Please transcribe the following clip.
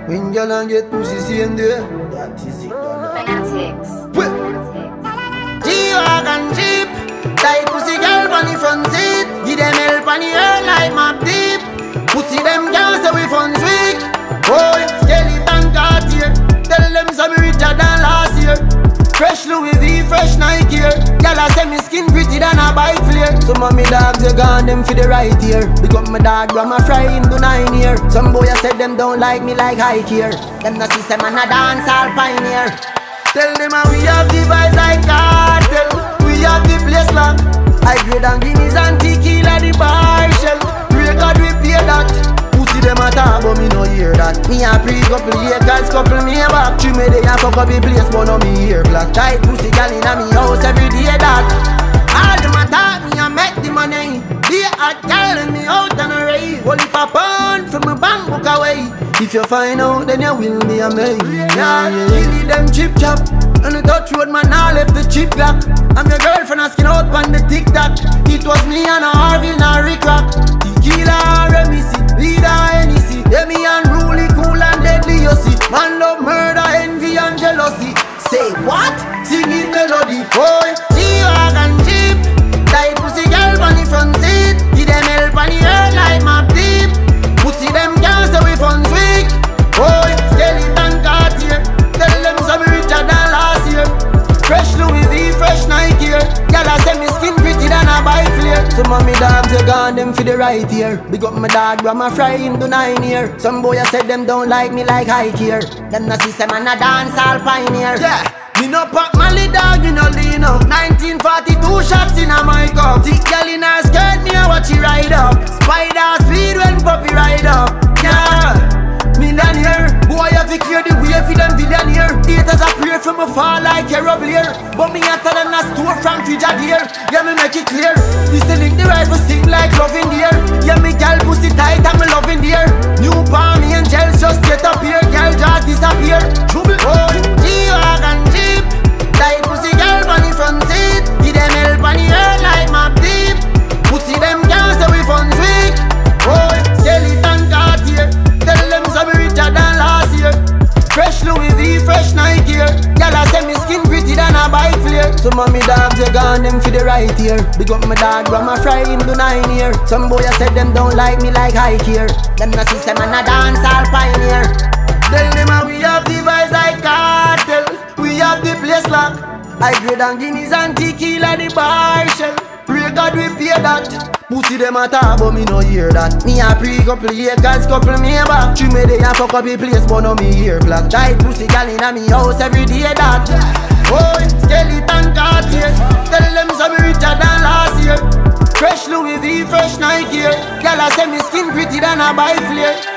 When girl and get pussy same day. That is it, Fanatics. G-Wagon Jeep, tight pussy girl on the front seat. Give them help on the earth like map deep. Pussy them girls say we funds weak. Boy, skeleton Cartier. Tell them some richer than last year. Fresh Louis V, fresh Nike here. Girl I say me skin pretty than a bike flare. Some of me dogs they gone them for the right ear. Because my dog grandma fry him to 9 year. Some boy I said them don't like me like high here. Them not see some man a dance all pioneer. Tell them how we have the vibes like cartel. We have the place locked. I grade and Guinness and tequila the bar shell. Pray God we pay that. Pussy them a talk but me no hear that. Me a pre-couple acres, couple me a back. She me dey a fuck up the place but no me hear black. Tight pussy gal inna me house every day that. All them a talk me a make the money. Be a girl and me out on a rave. Only pop on from my bank book away. If you find out, then you will be a man. Yeah, kill them chip chop. On the touch road, man, I left the chip lock. I'm your girlfriend asking out on the TikTok. It was me and a Harville, now Rick Rock. Tequila, Remisi, Vida, Hennessy. Yeah, me unruly, cool and deadly, you see. Man love murder, envy and jealousy. Say what? Singing melody. Boy, G-Wagon Jeep. Tight pussy girl on the front seat. Give them help on the earth like map deep. Pussy them girls say we funds weak. Boy, skeleton Cartier. Tell them some richer than last year. Fresh Louis V, fresh Nike here. Girl I say me skin pretty than a bike flare. Some of me dogs they gone them for the right ear. Big up my dog grandma fry him to 9 year. Some boy I said them don't like me like high here. Them not see some man a dance all pioneer. Yeah. Me no pop Mali dog, me no lean up. 1942 shots in a my cup. Thick girl in her skirt, me a watch she ride up. Spider speed when puppy ride up. Yeah, millionaire. Boy have to clear the way for them billionaire. Haters a pray for me fall like a rubblier. But me a tell them a store from Fijadier. Yeah, me make it clear. This the link the rifle sing like love in the air. Yeah, me gal pussy tight and me love in the air. New palm angels just get up here. Gal just disappear. Trouble. Oh, G-Wagon Jeep. Tight pussy girl on the front seat. Give them help on the earth like map deep. Pussy them girls say we funds weak. Boy, skeleton Cartier. Tell them some richer than last year. Fresh Louis V, fresh Nike here. Girl I say me skin pretty than a bike flare. Some of me dogs they gone them for the right ear. Big up my dog grandma fry him to 9 year. Some boy I said them don't like me like high here. Them not see some man a dance all pioneer. Tell them how we have the vibes like cartel. We have the place locked. I grade and Guinness and tequila the bar shell. Pray God we pay that. Pussy them a talk but me no hear that. Me a pre-couple acres, couple me a back. She me dey a fuck up the place but no me hear black. Tight pussy gal inna me house every day that. Boy, skeleton Cartier. Tell them some richer than last year. Fresh Louis V, fresh Nike here. Girl I say me skin pretty than a bike flare.